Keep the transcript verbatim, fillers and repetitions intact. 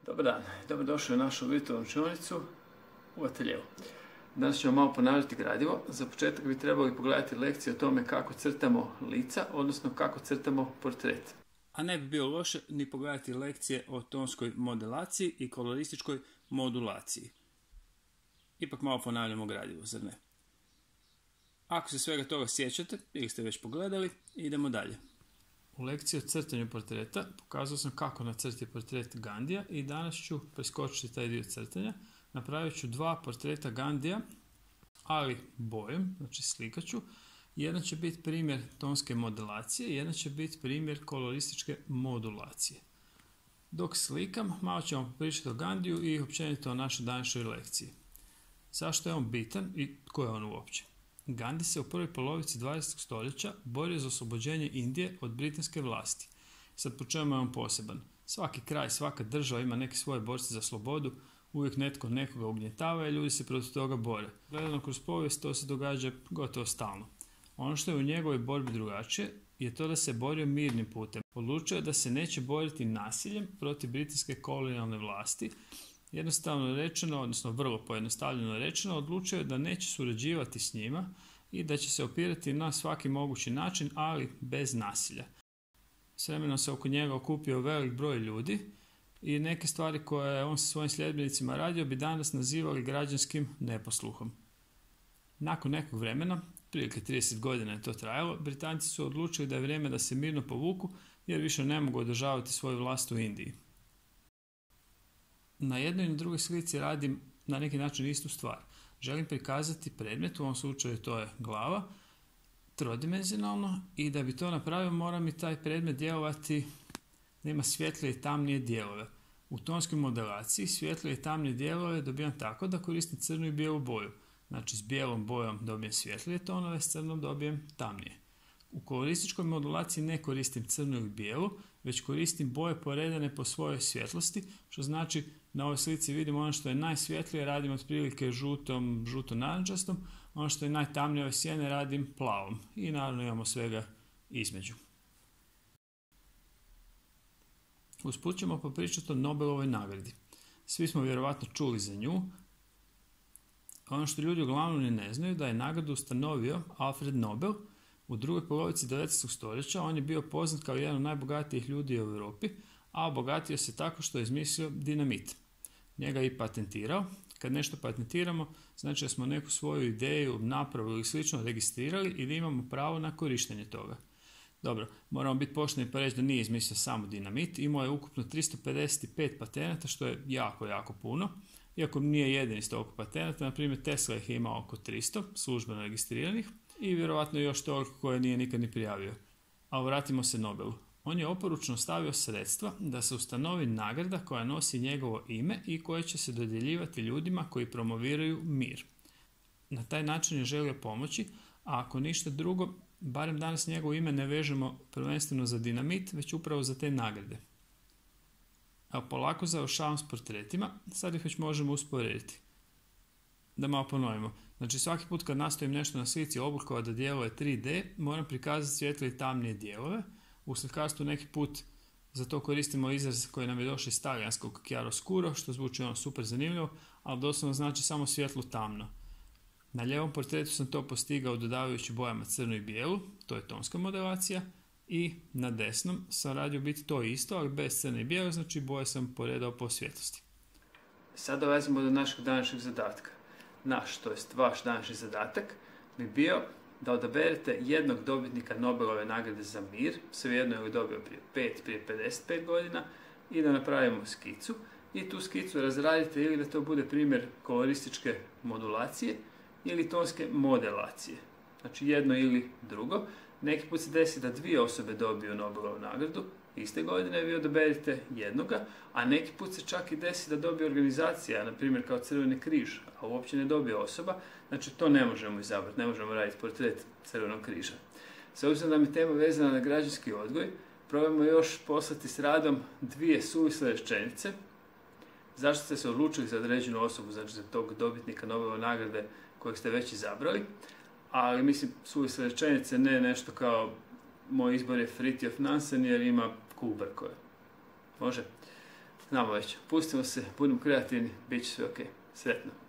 Dobar dan, dobrodošli u našu virtualnu učionicu u ateljevu. Danas ćemo malo ponavljati gradivo. Za početak bi trebali pogledati lekciju o tome kako crtamo lica, odnosno kako crtamo portret. A ne bi bilo loše ni pogledati lekcije o tonskoj modelaciji i kolorističkoj modulaciji. Ipak malo ponavljamo gradivo, zar ne? Ako se svega toga sjećate ili ste već pogledali, idemo dalje. U lekciji o crtanju portreta pokazao sam kako nacrtati portret Gandija i danas ću preskočiti taj dio crtanja. Napravit ću dva portreta Gandija, ali bojem, znači slikat ću. Jedan će biti primjer tonske modelacije, jedan će biti primjer kolorističke modulacije. Dok slikam, malo ćemo pričati o Gandiju i općenito o našoj današnjoj lekciji. Zašto je on bitan i tko je on uopće? Gandhi se u prvoj polovici dvadesetog stoljeća borio za oslobođenje Indije od britanske vlasti. Sad po čemu je on poseban? Svaki kraj, svaka država ima neke svoje borce za slobodu, uvijek netko nekoga ugnjetava i ljudi se protiv toga bore. Gledano kroz povijest to se događa gotovo stalno. Ono što je u njegovoj borbi drugačije je to da se borio mirnim putem. Odlučio je da se neće boriti nasiljem protiv britanske kolonijalne vlasti. Jednostavno rečeno, odnosno vrlo pojednostavljeno rečeno, odlučio je da neće surađivati s njima i da će se opirati na svaki mogući način, ali bez nasilja. S vremenom se oko njega okupio velik broj ljudi i neke stvari koje je on sa svojim sljedbenicima radio bi danas nazivali građanskim neposluhom. Nakon nekog vremena, prilike trideset godina je to trajalo, Britanci su odlučili da je vrijeme da se mirno povuku jer više ne mogu održavati svoju vlast u Indiji. Na jednoj i na drugoj slici radim na neki način istu stvar. Želim prikazati predmet, u ovom slučaju to je glava, trodimenzionalno i da bi to napravio mora mi taj predmet djelovati da ima svjetlije i tamnije dijelove. U tonskoj modelaciji svjetlije i tamnije dijelove dobijam tako da koristim crnu i bijelu boju. Znači s bijelom bojom dobijem svjetlije tonove, s crnom dobijem tamnije. U kolorističkoj modulaciji ne koristim crnu ili bijelu, već koristim boje poredane po svojoj svjetlosti, što znači na ovoj slici vidimo ono što je najsvjetlije radim otprilike žutom, žuto-narančastom, ono što je najtamnije ove sjene radim plavom i naravno imamo svega između. Usput ćemo popričati o Nobelovoj nagradi. Svi smo vjerovatno čuli za nju. Ono što ljudi uglavnom ni ne znaju da je nagradu ustanovio Alfred Nobel u drugoj polovici devetnaestog stoljeća. On je bio poznat kao jedan od najbogatijih ljudi u Europi, a obogatio se tako što je izmislio dinamit. Njega je i patentirao. Kad nešto patentiramo, znači da smo neku svoju ideju, napravu ili slično registrirali i da imamo pravo na korištenje toga. Dobro, moramo biti pošteni pa reći da nije izmislio samo dinamit. Imao je ukupno tristo pedeset pet patenata, što je jako, jako puno. Iako nije jedini s toliko patenata, na primjer Tesla ih je imao oko tristo službeno registriranih i vjerojatno još toliko koje nije nikad ni prijavio. A vratimo se Nobelu. On je oporučno stavio sredstva da se ustanovi nagrada koja nosi njegovo ime i koje će se dodjeljivati ljudima koji promoviraju mir. Na taj način je želio pomoći, a ako ništa drugo, barem danas njegovo ime ne vežemo prvenstveno za dinamit, već upravo za te nagrade. Evo, polako završavam s portretima, sad ih već možemo usporediti. Da malo ponovimo. Znači svaki put kad nastojim nešto na slici oblikovati da djeluje tri D, moram prikazati svjetlije i tamnije dijelove. U slikarstvu neki put za to koristimo izraz koji nam je došao iz talijanskog chiaroscuro, što zvuči ono super zanimljivo, ali doslovno znači samo svjetlo tamno. Na lijevom portretu sam to postigao dodavajući bojama crnu i bijelu, to je tonska modelacija, i na desnom sam radio biti to isto, ali bez crne i bijele, znači boje sam poredao po svjetlosti. Sad dolazimo do našeg današnjeg zadatka. Naš, to jest vaš današnji zadatak, bi bio da odaberete jednog dobitnika Nobelove nagrade za mir, svejedno je li dobio prije pet, prije pedeset pet godina, i da napravimo skicu. I tu skicu razradite ili da to bude primjer kolorističke modulacije ili tonske modelacije. Znači jedno ili drugo. Neki put se desi da dvije osobe dobiju Nobelovu nagradu, iste godine vi odaberite jednoga, a neki put se čak i desi da dobije organizacija, na primjer kao Crveni križ, a uopće ne dobije osoba, znači to ne možemo izabrati, ne možemo raditi portret Crvenog križa. S obzirom da mi tema vezana na građanski odgoj, probajmo još poslati s radom dvije suvisle rečenice. Zašto ste se odlučili za određenu osobu, znači za tog dobitnika Nobelove nagrade kojeg ste već izabrali, ali mislim suvisle rečenice, ne nešto kao moj izbor je Fritjof Nansen jer ima Kullbergove. Može? Znamo već, pustimo se, budimo kreativni, bit će sve ok. Sretno.